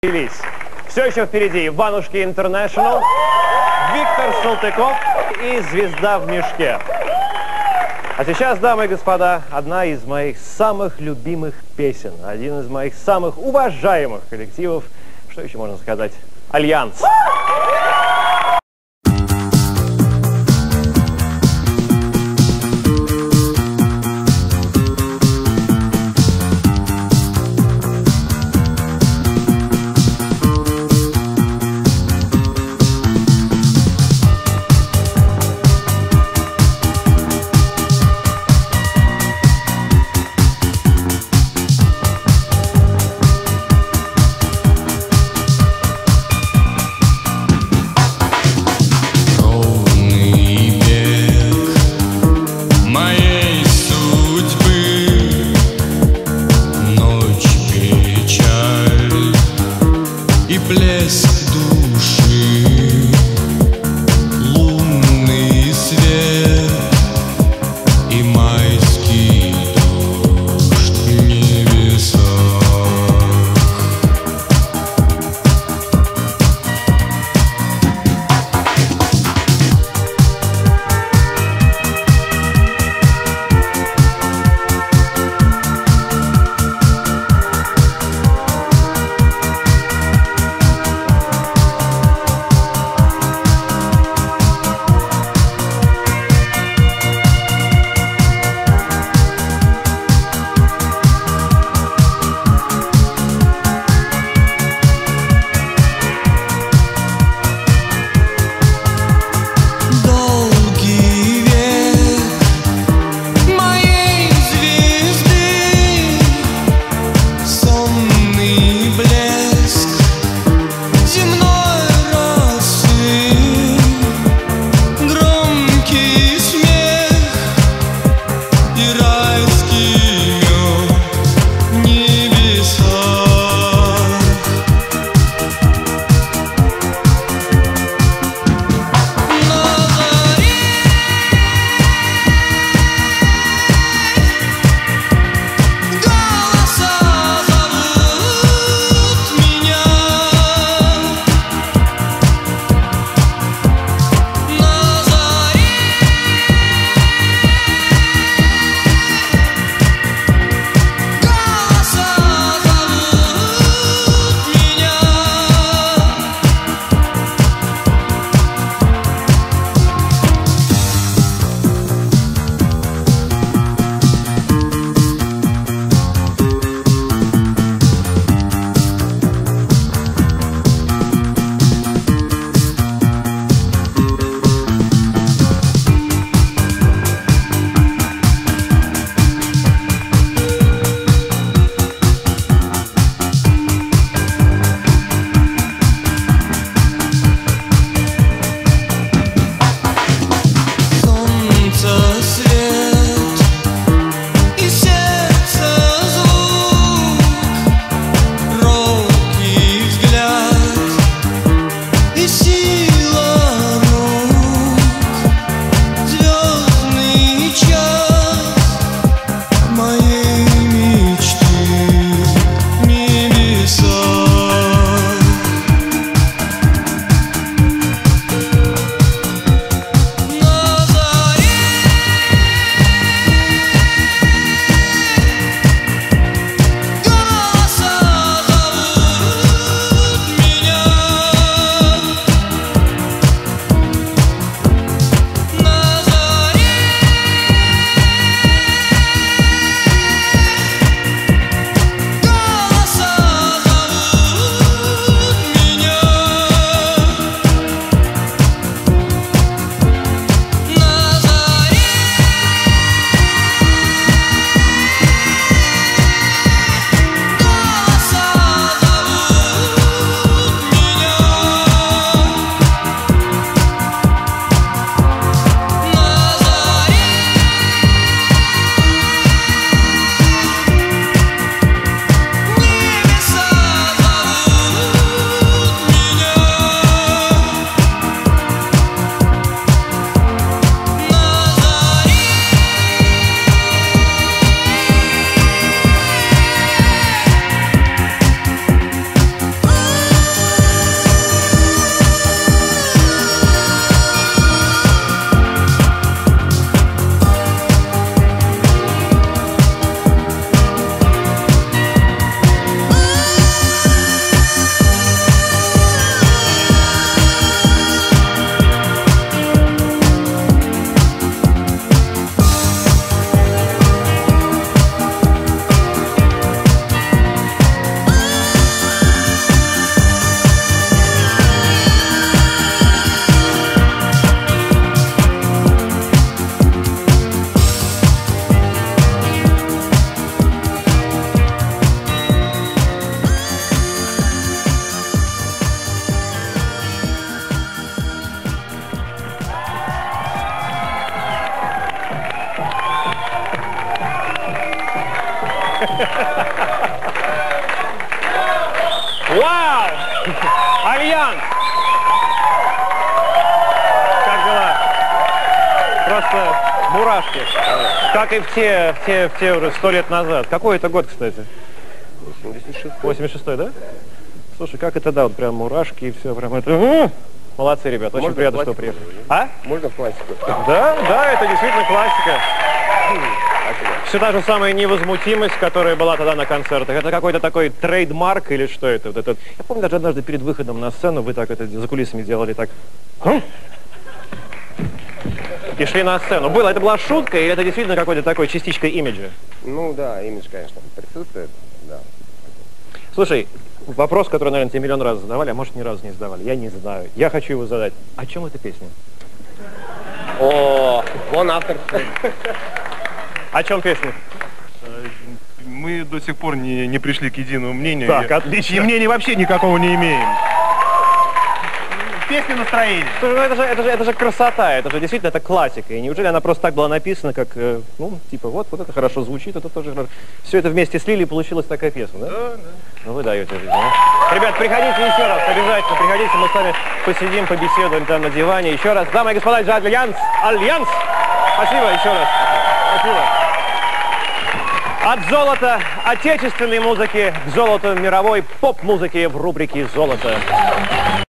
Все еще впереди Иванушки Интернешнл, Виктор Салтыков и Звезда в мешке. А сейчас, дамы и господа, одна из моих самых любимых песен, один из моих самых уважаемых коллективов, что еще можно сказать, Альянс. Альянс! Как дела? Просто мурашки. Как и в те уже 100 лет назад. Какой это год, кстати? 86-й. 86-й, да? Слушай, как это, да, вот прям мурашки и все. Прям это... Молодцы, ребят, очень Можно приятно, что классику? приехали. А? Можно в классику? Да, это действительно классика. Все та же самая невозмутимость, которая была тогда на концертах. Это какой-то такой трейдмарк или что это? Вот это? Я помню, даже однажды перед выходом на сцену вы так это за кулисами делали так. И шли на сцену. Это была шутка или это действительно какой-то такой частичка имиджа? Ну да, имидж, конечно, присутствует, да. Слушай, вопрос, который, наверное, тебе миллион раз задавали, а может, ни разу не задавали. Я не знаю. Я хочу его задать. О чем эта песня? О, вон автор. О чем песня? Мы до сих пор не пришли к единому мнению. Так, отлично. И мнения вообще никакого не имеем. Песня настроения. Слушай, ну это же красота, это же действительно это классика. И неужели она просто так была написана, как, ну, типа, вот это хорошо звучит, это тоже хорошо. Все это вместе слили, и получилась такая песня, да? Да. Ну вы даете жизнь, а? Ребят, приходите еще раз, обязательно приходите, мы с вами посидим, побеседуем там на диване. Еще раз, дамы и господа, это Альянс! Альянс! Спасибо еще раз. Спасибо. От золота отечественной музыки к золоту мировой поп-музыки в рубрике «Золото».